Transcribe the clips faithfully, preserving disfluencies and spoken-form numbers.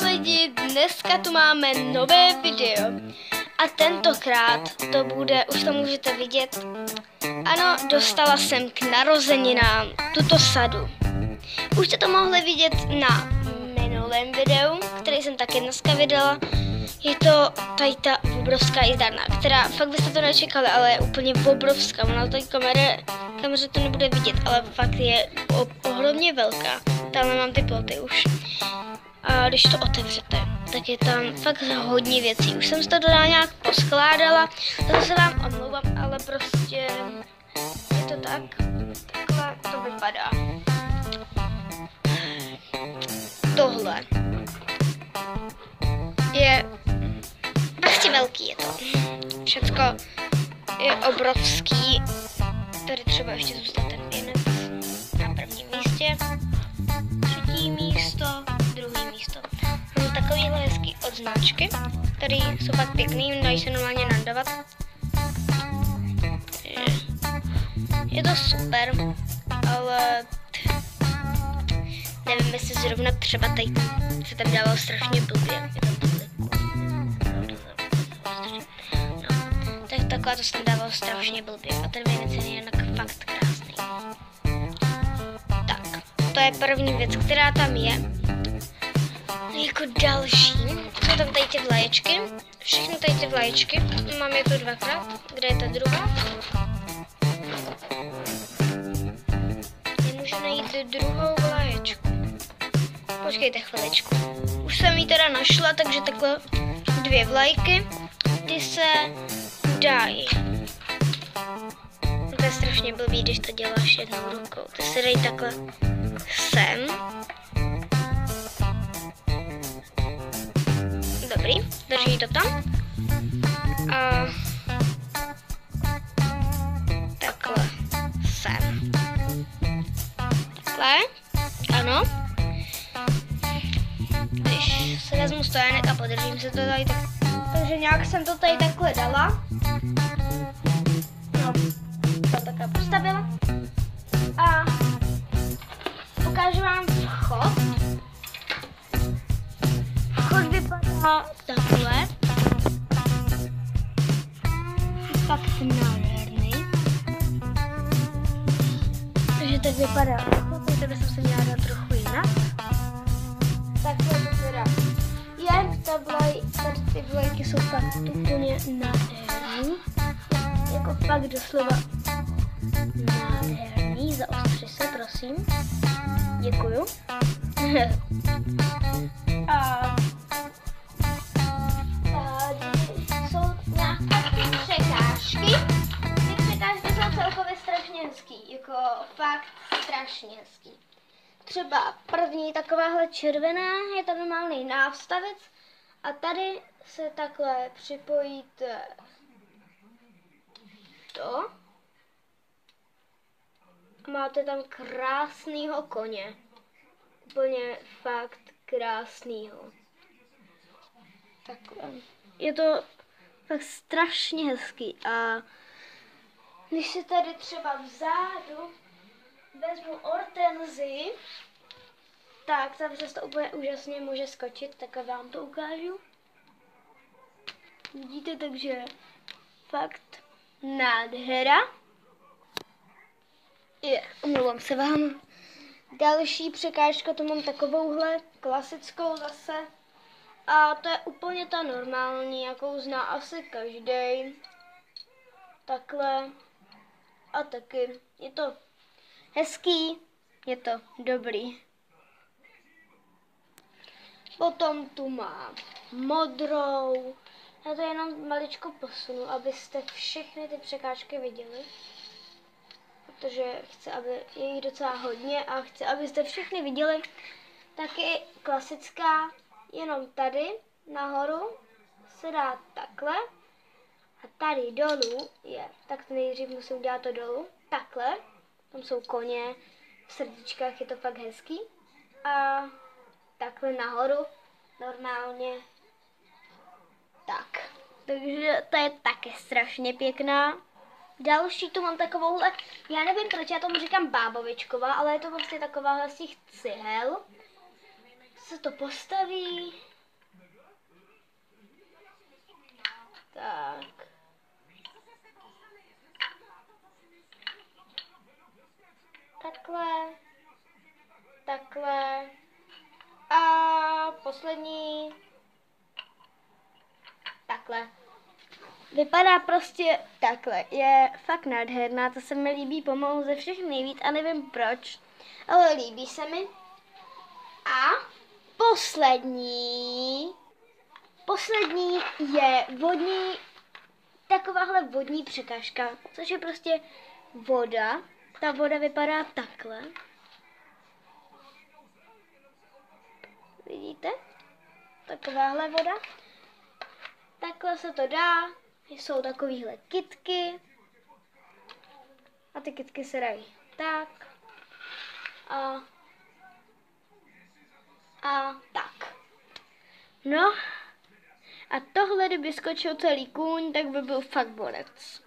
lidi, dneska tu máme nové video a tentokrát to bude, už to můžete vidět, ano, dostala jsem k narozeninám tuto sadu. Už jste to mohli vidět na minulém videu, který jsem taky dneska vydala. Je to tady ta obrovská jízdárna, která fakt byste to nečekali, ale je úplně obrovská. Ona tady kamere, kameře to nebude vidět, ale fakt je ohromně velká. Tamhle mám ty ploty už. A když to otevřete, tak je tam fakt hodně věcí. Už jsem to dodala nějak poskládala, to se vám omlouvám, ale prostě je to tak. Takhle to vypadá. Tohle je prostě velký, je to. Všecko je obrovský. Tady třeba ještě zůstal ten věnec na prvním místě. Třetí místo, druhý místo. Mám takovýhle hezký odznáčky, které jsou fakt pěkný, dají se normálně nandavat. Je, je to super, ale nevím, jestli zrovna třeba tady se tam dával strašně blbě. Je tam no, tak takhle to se tam dávalo strašně blbě a ten věnec je jinak fakt krásný. Tak, to je první věc, která tam je. Jako další jsou tam tady ty vlaječky, všechny tady ty vlaječky, mám je tu dvakrát, kde je ta druhá? Nemůžu najít druhou vlaječku. Počkejte chviličku. Už jsem ji teda našla, takže takhle dvě vlajky, ty se dají. To je strašně blbý, když to děláš jednou rukou. Ty se dají takhle sem. Dobrý, drží to tam. A takhle sem. Takhle, ano. Když se vezmu stojánek a podržím se to tady, tak, takže nějak jsem to tady takhle dala. No, to takhle postavila. A ukážu vám vchod. Vchod vypadá takhle. Fakt nádherný. Takže tak vypadá vchod, takže jsem se měla dát trochu jinak. Takhle to teda je, ta vlaj, tady ty vlajky jsou fakt úplně nádherný. Jako fakt doslova nádherný. Zaostři se, prosím. Děkuju. A tady jsou nějaké ty překážky. Ty překážky jsou celkově strašně hezký. Jako fakt strašně hezký. Třeba první takováhle červená je to normální nástavec a tady se takhle připojíte to. Máte tam krásnýho koně. Úplně fakt krásnýho. Takhle. Je to fakt strašně hezký a když si tady třeba vzadu vezmu ortenzi, tak tam přes to úplně úžasně může skočit, tak vám to ukážu. Vidíte, takže fakt nádhera. Je, omlouvám se vám. Další překážka, to mám takovouhle klasickou zase. A to je úplně ta normální, jakou zná asi každý. Takhle. A taky je to hezký, je to dobrý. Potom tu mám modrou. Já to jenom maličko posunu, abyste všechny ty překážky viděli. Protože chci, aby je jich docela hodně a chci, abyste všechny viděli. Taky klasická, jenom tady nahoru se dá takhle. A tady dolů je, tak to nejdřív musím udělat to dolů, takhle. Tam jsou koně, v srdíčkách je to fakt hezký. A takhle nahoru normálně tak. Takže to je také strašně pěkná. Další tu mám takovouhle, já nevím proč, já tomu říkám bábovičková, ale je to vlastně takováhle z těch cihel. Se to postaví, Tak. Takhle. Takhle. A poslední. Takhle. Vypadá prostě takhle. Je fakt nádherná, to se mi líbí pomalu ze všech nejvíc a nevím proč, ale líbí se mi. A poslední, poslední je vodní, takováhle vodní překážka, což je prostě voda. Ta voda vypadá takhle. Vidíte? Takováhle voda. Takhle se to dá. Jsou takovýhle kytky. A ty kytky se dají tak. A, a tak. No. A tohle, kdyby skočil celý kůň, tak by byl fakt borec.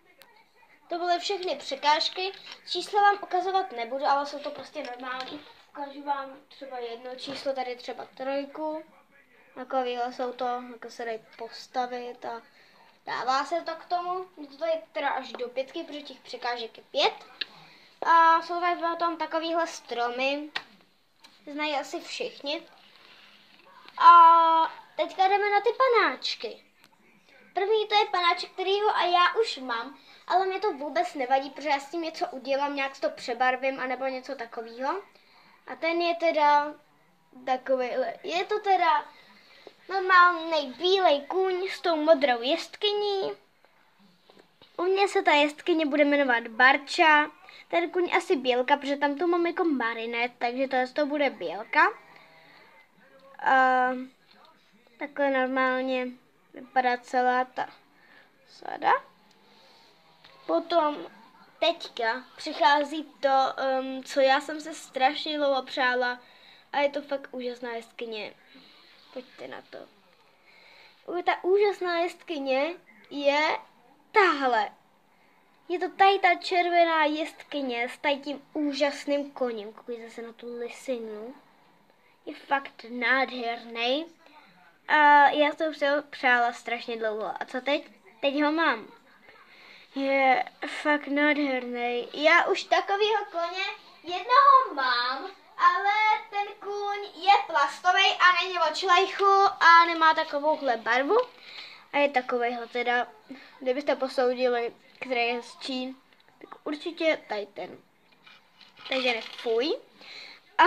To byly všechny překážky. Čísla vám ukazovat nebudu, ale jsou to prostě normální. Ukážu vám třeba jedno číslo, tady třeba trojku. Takovýhle jsou to, jako se dají postavit a dává se to k tomu. Je to tady teda až do pětky, protože těch překážek je pět. A jsou tady potom takovýhle stromy. Znají asi všichni. A teďka jdeme na ty panáčky. První to je panáček, kterýho a já už mám, ale mě to vůbec nevadí, protože já s tím něco udělám, nějak to přebarvím, anebo něco takového. A ten je teda takovýhle. Je to teda normální bílej kůň s tou modrou jeskyní. U mě se ta jeskyně bude jmenovat Barča. Ten kůň asi Bělka, protože tam tu mám jako marinet, takže to, to bude Bělka. A takhle normálně vypadá celá ta sada. Potom teďka přichází to, um, co já jsem se strašně dlouho přála a je to fakt úžasná jeskyně. Pojďte na to. Ta úžasná jeskyně je tahle. Je to tady ta červená jeskyně s tady tím úžasným koním. Koukejte se na tu lisinu. Je fakt nádherný. A já jsem se ho přála strašně dlouho. A co teď? Teď ho mám. Je fakt nádherný. Já už takovýho koně jednoho mám, ale ten kůň je plastový a není od šlejchu a nemá takovouhle barvu. A je takovejhle teda, kdybyste posoudili, který je hezčí, tak určitě tady ten. Takže ne fuj. A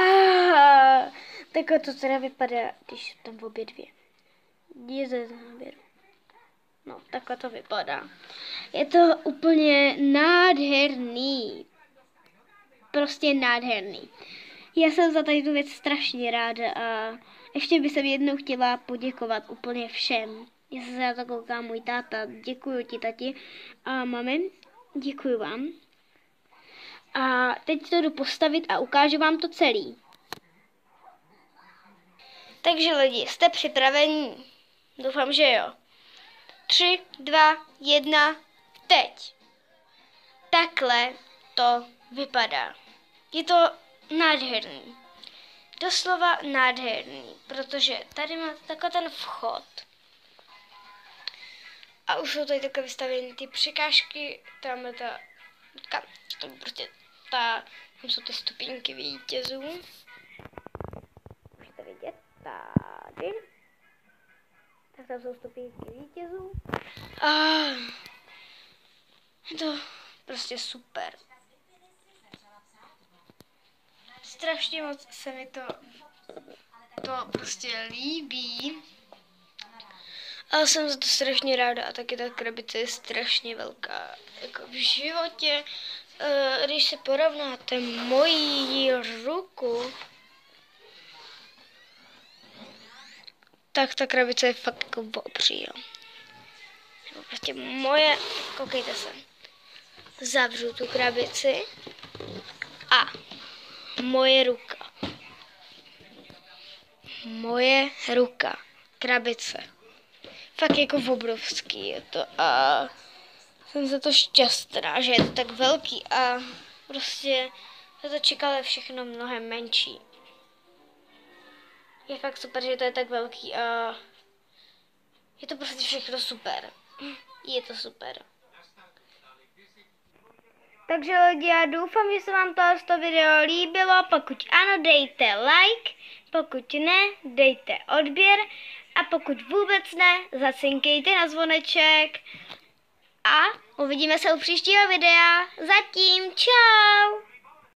takhle to teda vypadá, když tam v obě dvě. Je ze záběru. No, takhle to vypadá. Je to úplně nádherný. Prostě nádherný. Já jsem za tady tu věc strašně ráda a ještě bych jsem jednou chtěla poděkovat úplně všem. Já se za to kouká můj táta. Děkuju ti, tati a mami. Děkuju vám. A teď to jdu postavit a ukážu vám to celý. Takže lidi, jste připraveni? Doufám, že jo. Tři, dva, jedna, teď. Takhle to vypadá. Je to nádherný. Doslova nádherný, protože tady máte takový ten vchod. A už jsou tady takové vystavěny ty překážky, tam je ta, tam, tam prostě ta, tam jsou ty stupínky vítězů. Můžete vidět, tady. Tak tam jsou stupínky vítězů. A je to prostě super. Strašně moc se mi to, to prostě líbí. Ale jsem za to strašně ráda a taky ta krabice je strašně velká. Jako v životě, když se porovnáte moji ruku, tak ta krabice je fakt jako obří. Prostě moje, koukejte se, zavřu tu krabici a moje ruka. Moje ruka. Krabice. Fakt jako obrovský je to a jsem za to šťastná, že je to tak velký a prostě za to čekala všechno mnohem menší. Je fakt super, že to je tak velký a je to prostě všechno super. Je to super. Takže lidi, já doufám, že se vám tohle video líbilo. Pokud ano, dejte like, pokud ne, dejte odběr a pokud vůbec ne, zacinkejte na zvoneček. A uvidíme se u příštího videa. Zatím čau!